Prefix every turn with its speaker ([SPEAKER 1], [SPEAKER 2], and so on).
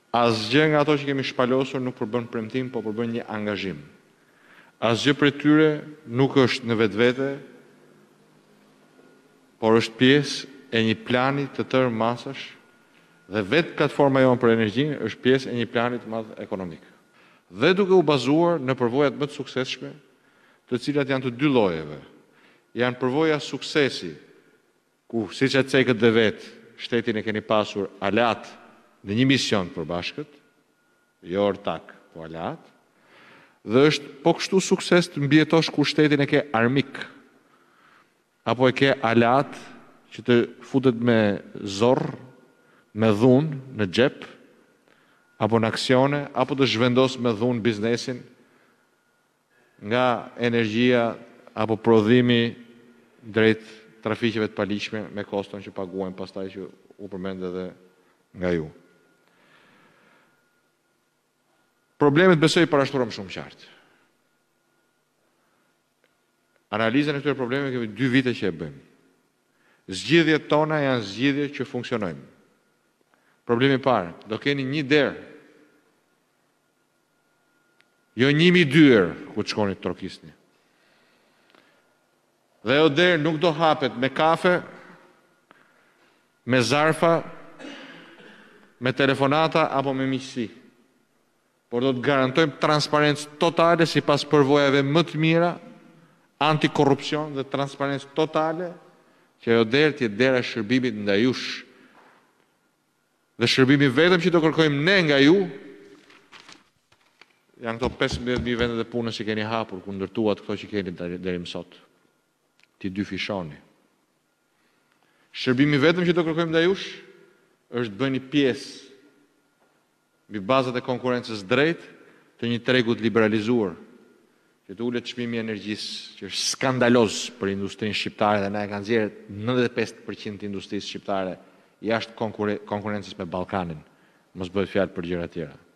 [SPEAKER 1] Asgjë nga ato që kemi shpalosur nuk përbën premtim, po përbën një angazhim. Asgjë prej tyre nuk është në vetvete, por është pjesë e një plani të tërë masash dhe vetë platforma jonë për energjinë është pjesë e një plani të madh ekonomik. Dhe duke u bazuar në përvojat më të suksesshme, të cilat janë të dy llojeve. Janë përvoja suksesi, ku siç e cekët dhe vetë, shtetin e keni pasur aleat në një mision përbashkët, jo ortak, po aleat, dhe është po kështu sukses të mbjetosh ku shtetin e ke armik, apo e ke aleat që të futet me zorr, me dhunë në xhep, apo në aksione, apo të zhvendos me dhunë biznesin nga energjia apo prodhimi drejt trafikeve të paligjshme me koston që paguajnë pastaj që u përmend edhe nga ju. Problemet besoj parashtrohen shumë qartë. Analizën e këtyre problemeve kemi 2 vite që e bëjmë. Zgjidhjet tona janë zgjidhje që funksionojnë. Problemi i parë, do keni një derë, jo 1000 dyer ku të shkoni të trokisni. Dhe ajo derë nuk do hapet me kafe, me zarfa, me telefonata apo me miqësi. Por do të garantojmë transparencë totale sipas përvojave më të mira, antikorrupsion dhe transparencë totale, që ajo derë të jetë dera e shërbimit ndaj jush. Dhe shërbimi vetëm që do kërkojmë ne nga ju, janë këto 15.000 vendet e punës që keni hapur, ku ndërtuat këto që keni deri më sot. Ti dy fishoni. Shërbimi vetëm që do kërkojmë ndaj jush, është të bëni pjesë mbi bazat e konkurrencës drejt të një tregu të liberalizuar, që të ulet çmimi i energjisë, që është skandaloz për industrinë shqiptare dhe na e kanë nxjerrë 95% të industrisë shqiptare jashtë konkurrencës me Ballkanin. Mos bëhet fjalë për gjëra tjera.